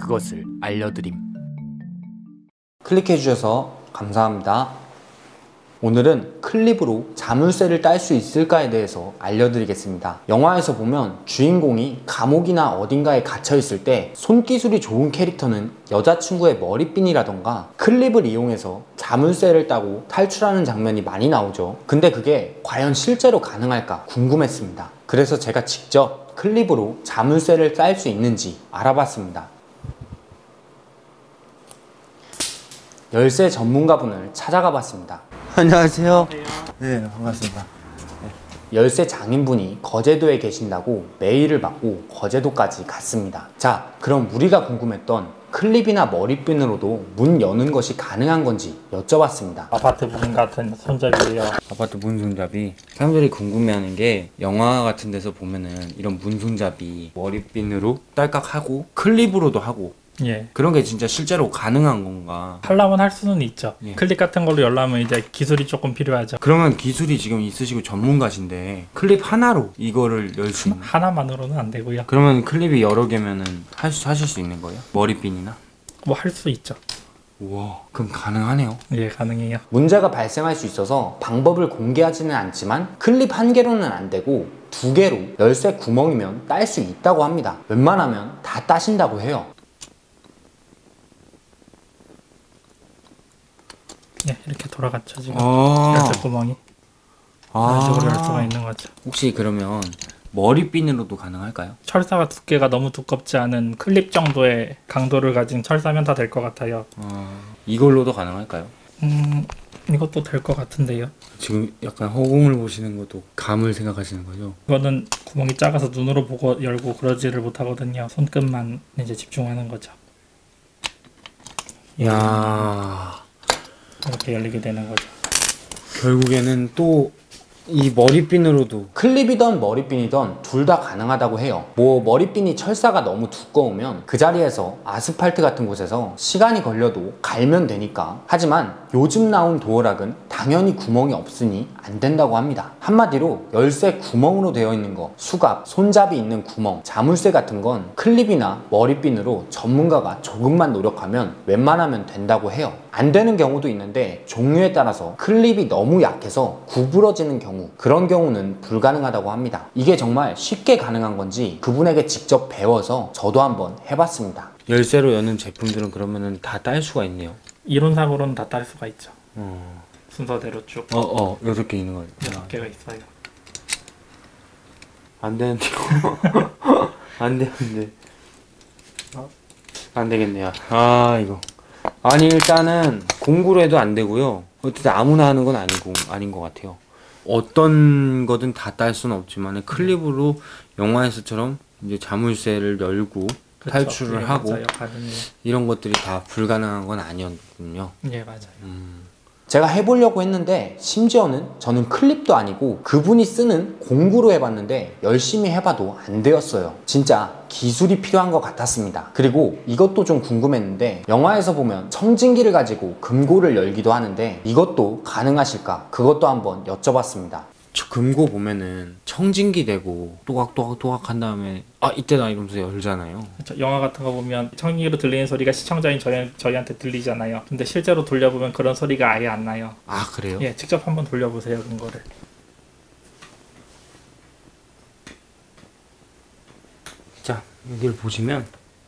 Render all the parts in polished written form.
그것을 알려드림. 클릭해 주셔서 감사합니다. 오늘은 클립으로 자물쇠를 딸 수 있을까에 대해서 알려드리겠습니다. 영화에서 보면 주인공이 감옥이나 어딘가에 갇혀 있을 때 손기술이 좋은 캐릭터는 여자친구의 머리핀이라던가 클립을 이용해서 자물쇠를 따고 탈출하는 장면이 많이 나오죠. 근데 그게 과연 실제로 가능할까 궁금했습니다. 그래서 제가 직접 클립으로 자물쇠를 딸 수 있는지 알아봤습니다. 열쇠 전문가분을 찾아가 봤습니다. 안녕하세요. 네, 반갑습니다. 열쇠 장인분이 거제도에 계신다고 메일을 받고 거제도까지 갔습니다. 자, 그럼 우리가 궁금했던 클립이나 머리핀으로도 문 여는 것이 가능한 건지 여쭤봤습니다. 아파트 문 같은 손잡이에요. 아파트 문 손잡이. 사람들이 궁금해하는 게 영화 같은 데서 보면은 이런 문 손잡이 머리핀으로 딸깍하고 클립으로도 하고 예. 그런 게 진짜 실제로 가능한 건가? 하려면 할 수는 있죠. 예. 클립 같은 걸로 열려면 이제 기술이 조금 필요하죠. 그러면 기술이 지금 있으시고 전문가신데 클립 하나로 이거를 열 수 있는? 하나만으로는 안 되고요. 그러면 클립이 여러 개면은 하실 수 있는 거예요? 머리핀이나? 뭐 할 수 있죠. 우와, 그럼 가능하네요. 예, 가능해요. 문제가 발생할 수 있어서 방법을 공개하지는 않지만 클립 한 개로는 안 되고 두 개로 열쇠 구멍이면 딸 수 있다고 합니다. 웬만하면 다 따신다고 해요. 예, 이렇게 돌아갔죠 지금. 아, 열쇠 구멍이 이런 식으로 열 수가 있는 거죠. 혹시 그러면 머리핀으로도 가능할까요? 철사가 두께가 너무 두껍지 않은 클립 정도의 강도를 가진 철사면 다 될 것 같아요. 이걸로도 가능할까요? 이것도 될 것 같은데요. 지금 약간 허공을 보시는 것도 감을 생각하시는 거죠? 이거는 구멍이 작아서 눈으로 보고 열고 그러지를 못하거든요. 손끝만 이제 집중하는 거죠. 야, 이렇게 열리게 되는 거죠. 결국에는 또 이 머리핀으로도 클립이던 머리핀이던 둘 다 가능하다고 해요. 뭐 머리핀이 철사가 너무 두꺼우면 그 자리에서 아스팔트 같은 곳에서 시간이 걸려도 갈면 되니까. 하지만 요즘 나온 도어락은 당연히 구멍이 없으니 안 된다고 합니다. 한마디로 열쇠 구멍으로 되어 있는 거, 수갑, 손잡이 있는 구멍, 자물쇠 같은 건 클립이나 머리핀으로 전문가가 조금만 노력하면 웬만하면 된다고 해요. 안 되는 경우도 있는데 종류에 따라서 클립이 너무 약해서 구부러지는 경우, 그런 경우는 불가능하다고 합니다. 이게 정말 쉽게 가능한 건지 그분에게 직접 배워서 저도 한번 해봤습니다. 열쇠로 여는 제품들은 그러면은 다 딸 수가 있네요. 이론상으로는 다 딸 수가 있죠. 순서대로 쭉 이렇게 있는 거예요. 6개가 있어요. 안 되는데. 안 되는데. 안 되겠네요. 아, 이거. 아니, 일단은 공구로 해도 안 되고요. 어떻게 아무나 하는 건 아닌 것 같아요. 어떤 거든 다 딸 수는 없지만 클립으로 영화에서처럼 이제 자물쇠를 열고 그쵸. 탈출을 예, 하고 맞아요. 가능해요. 이런 것들이 다 불가능한 건 아니었군요. 예, 맞아요. 제가 해보려고 했는데 심지어는 저는 클립도 아니고 그분이 쓰는 공구로 해봤는데 열심히 해봐도 안 되었어요. 진짜 기술이 필요한 것 같았습니다. 그리고 이것도 좀 궁금했는데 영화에서 보면 청진기를 가지고 금고를 열기도 하는데 이것도 가능하실까? 그것도 한번 여쭤봤습니다. 저 금고 보면은 청진기 대고 또각또각 한 다음에 이때다 이러면서 열잖아요. 그렇죠. 영화 같은 거 보면 청기로 들리는 소리가 시청자인 저희한테 들리잖아요. 근데 실제로 돌려보면 그런 소리가 아예 안 나요. 아, 그래요? 예, 직접 한번 돌려보세요, 그거를. 자, 여기를 보시면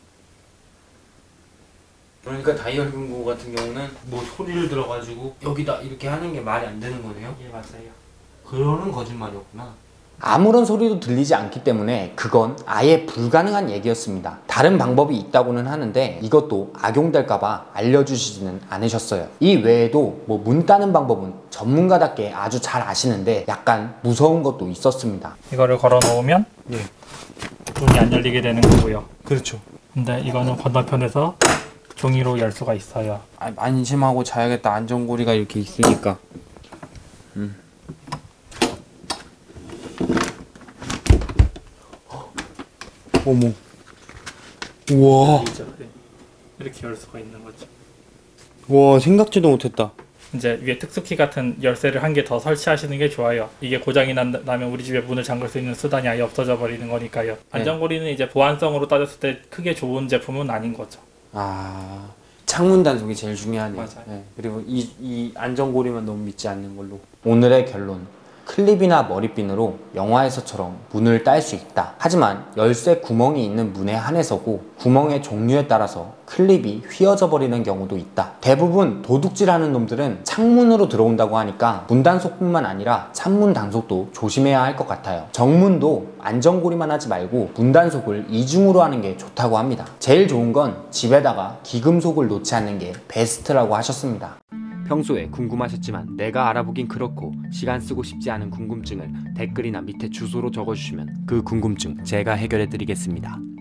그러니까 다이얼 금고 같은 경우는 뭐 소리를 들어가지고 여기다 이렇게 하는 게 말이 안 되는 거네요? 예, 맞아요. 그러는 거짓말이었구나. 아무런 소리도 들리지 않기 때문에 그건 아예 불가능한 얘기였습니다. 다른 방법이 있다고는 하는데 이것도 악용될까봐 알려주시지는 않으셨어요. 이 외에도 뭐 문 따는 방법은 전문가답게 아주 잘 아시는데 약간 무서운 것도 있었습니다. 이거를 걸어 놓으면 예. 문이 안 열리게 되는 거고요. 그렇죠. 근데 이거는 건너편에서 종이로 열 수가 있어요. 안심하고 자야겠다. 안전고리가 이렇게 있으니까. 어머. 우와. 이렇게 열 수가 있는 거죠. 와, 생각지도 못했다. 이제 위에 특수키 같은 열쇠를 한 개 더 설치하시는 게 좋아요. 이게 고장이 나면 우리 집에 문을 잠글 수 있는 수단이 아예 없어져 버리는 거니까요. 안전고리는 이제 보안성으로 따졌을 때 크게 좋은 제품은 아닌 거죠. 아, 창문 단속이 제일 중요하네요. 맞아요. 네. 그리고 이 안전고리만 너무 믿지 않는 걸로. 오늘의 결론. 클립이나 머리핀으로 영화에서처럼 문을 딸 수 있다. 하지만 열쇠 구멍이 있는 문에 한해서고 구멍의 종류에 따라서 클립이 휘어져 버리는 경우도 있다. 대부분 도둑질하는 놈들은 창문으로 들어온다고 하니까 문단속뿐만 아니라 창문 단속도 조심해야 할 것 같아요. 정문도 안전고리만 하지 말고 문단속을 이중으로 하는 게 좋다고 합니다. 제일 좋은 건 집에다가 기금속을 놓지 않는 게 베스트라고 하셨습니다. 평소에 궁금하셨지만 내가 알아보긴 그렇고 시간 쓰고 싶지 않은 궁금증을 댓글이나 밑에 주소로 적어주시면 그 궁금증 제가 해결해 드리겠습니다.